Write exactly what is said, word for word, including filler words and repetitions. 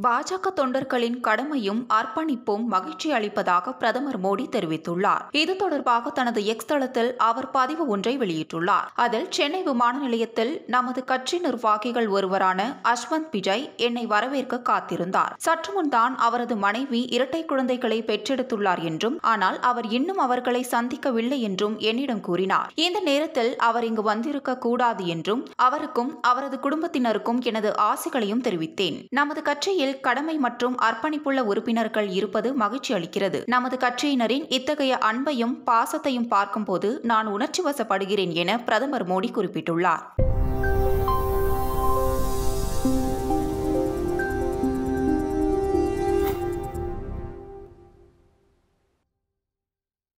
பாஜக தொண்டர்களின் கடமையும் அர்ப்பணிப்பும் மகிழ்ச்சி அளிப்பதாக பிரதமர் மோடி தெரிவித்துள்ளார். இது தொடர்பாக தனது எக்ஸ் தளத்தில் அவர் பதிவு ஒன்றை வெளியிட்டுள்ளார். அதில் சென்னை விமான நிலையத்தில் நமது கட்சி நிர்வாகிகள் ஒருவரான அஸ்வந்த் விஜய் என்னை வரவேற்க காத்திருந்தார். சற்று முன்தான் அவரது மனைவி இரட்டை குழந்தைகளை பெற்றெடுத்துள்ளார் என்றும், ஆனால் அவர் இன்னும் அவர்களை சந்திக்கவில்லை என்றும் என்னிடம் கூறினார். இந்த நேரத்தில் அவர் இங்கு வந்திருக்க கூடாது என்றும் அவருக்கும் அவரது குடும்பத்தினருக்கும் எனது ஆசைகளையும் தெரிவித்தேன். நமது கட்சியில் கடமை மற்றும் அர்ப்பணிப்புள்ள உறுப்பினர்கள் இருப்பது மகிழ்ச்சி அளிக்கிறது. நமது கட்சியினரின் இத்தகைய அன்பையும் பாசத்தையும் பார்க்கும்போது நான் உணர்ச்சி வசப்படுகிறேன் என பிரதமர் மோடி குறிப்பிட்டுள்ளார்.